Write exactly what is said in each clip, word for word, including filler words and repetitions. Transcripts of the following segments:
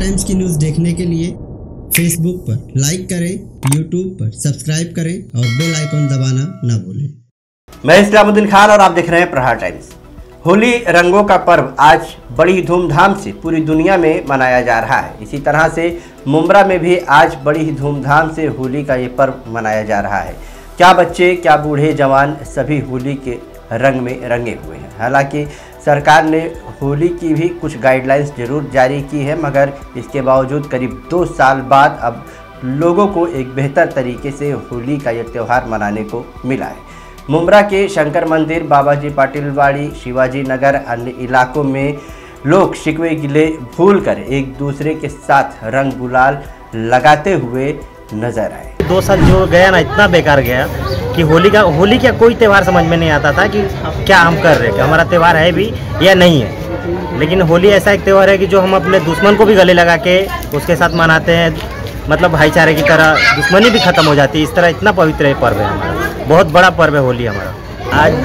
Times की news देखने के लिए फेसबुक पर लाइक करें, यूट्यूब पर सब्सक्राइब करें और बेल आइकन दबाना ना भूलें। मैं इस्लामुद्दीन खान और आप देख रहे हैं प्रहार टाइम्स। होली रंगों का पर्व आज बड़ी धूमधाम से पूरी दुनिया में मनाया जा रहा है। इसी तरह से मुंब्रा में भी आज बड़ी ही धूमधाम से होली का ये पर्व मनाया जा रहा है। क्या बच्चे, क्या बूढ़े, जवान सभी होली के रंग में रंगे हुए हैं। हालांकि सरकार ने होली की भी कुछ गाइडलाइंस जरूर जारी की है, मगर इसके बावजूद करीब दो साल बाद अब लोगों को एक बेहतर तरीके से होली का ये त्यौहार मनाने को मिला है। मुंब्रा के शंकर मंदिर, बाबाजी पाटिलवाड़ी, शिवाजी नगर, अन्य इलाकों में लोग शिकवे गिले भूलकर एक दूसरे के साथ रंग गुलाल लगाते हुए नजर आए। दो साल जो गया ना, इतना बेकार गया कि होली का होली का कोई त्यौहार समझ में नहीं आता था कि क्या हम कर रहे हैं, कि हमारा त्यौहार है भी या नहीं है। लेकिन होली ऐसा एक त्यौहार है कि जो हम अपने दुश्मन को भी गले लगा के उसके साथ मनाते हैं, मतलब भाईचारे की तरह दुश्मनी भी खत्म हो जाती है। इस तरह इतना पवित्र ये पर्व है हमारा, बहुत बड़ा पर्व है होली हमारा। आज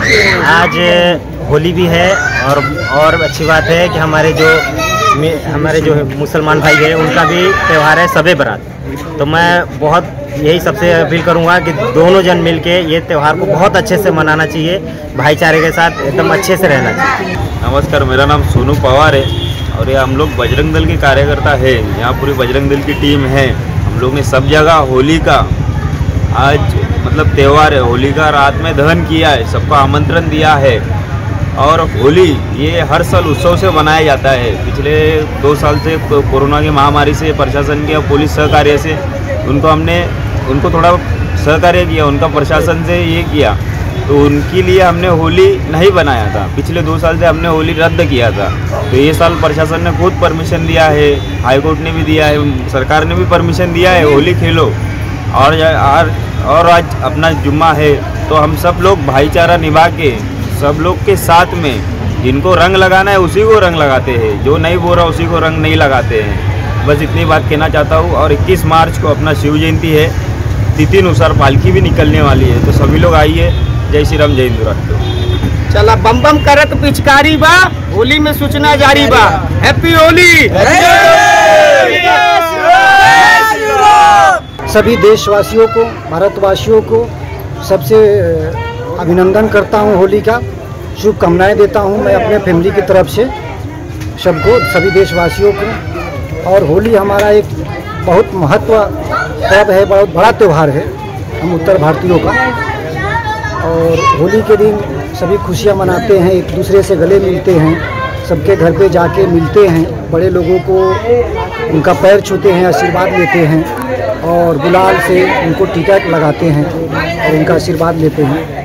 आज होली भी है और और अच्छी बात है कि हमारे जो हमारे जो मुसलमान भाई हैं उनका भी त्यौहार है शब बारात। तो मैं बहुत यही सबसे अपील करूंगा कि दोनों जन मिलके ये त्यौहार को बहुत अच्छे से मनाना चाहिए, भाईचारे के साथ एकदम अच्छे से रहना चाहिए। नमस्कार, मेरा नाम सोनू पवार है और ये हम लोग बजरंग दल के कार्यकर्ता है। यहाँ पूरी बजरंग दल की टीम है। हम लोग ने सब जगह होली का आज मतलब त्यौहार है, होली का रात में दहन किया है, सबको आमंत्रण दिया है। और होली ये हर साल उत्सव से मनाया जाता है। पिछले दो साल से कोरोना की महामारी से प्रशासन के और पुलिस सहकार्य से उनको हमने उनको थोड़ा सहकार्य किया, उनका प्रशासन से ये किया, तो उनके लिए हमने होली नहीं बनाया था। पिछले दो साल से हमने होली रद्द किया था, तो ये साल प्रशासन ने खुद परमिशन दिया है, हाई कोर्ट ने भी दिया है, सरकार ने भी परमिशन दिया है, होली खेलो। और और आज अपना जुम्मा है, तो हम सब लोग भाईचारा निभा के सब लोग के साथ में जिनको रंग लगाना है उसी को रंग लगाते हैं, जो नहीं बोल रहा उसी को रंग नहीं लगाते हैं। बस इतनी बात कहना चाहता हूँ। और इक्कीस मार्च को अपना शिव जयंती है, तिथि अनुसार पालकी भी निकलने वाली है, तो सभी लोग आइए। जय श्री राम, जय हिंदू राष्ट्र। चला बम बम करत पिचकारी बा, होली में सूचना जारी बा। हैप्पी होली। सभी देशवासियों को, भारतवासियों को सबसे अभिनंदन करता हूं, होली का शुभकामनाएं देता हूं मैं अपने फैमिली की तरफ से सबको, सभी देशवासियों को। और होली हमारा एक बहुत महत्व पर्व है, बहुत बड़ा त्यौहार है हम उत्तर भारतीयों का। और होली के दिन सभी खुशियां मनाते हैं, एक दूसरे से गले मिलते हैं, सबके घर पे जाके मिलते हैं, बड़े लोगों को उनका पैर छूते हैं, आशीर्वाद लेते हैं और गुलाल से उनको टीका लगाते हैं और उनका आशीर्वाद लेते हैं।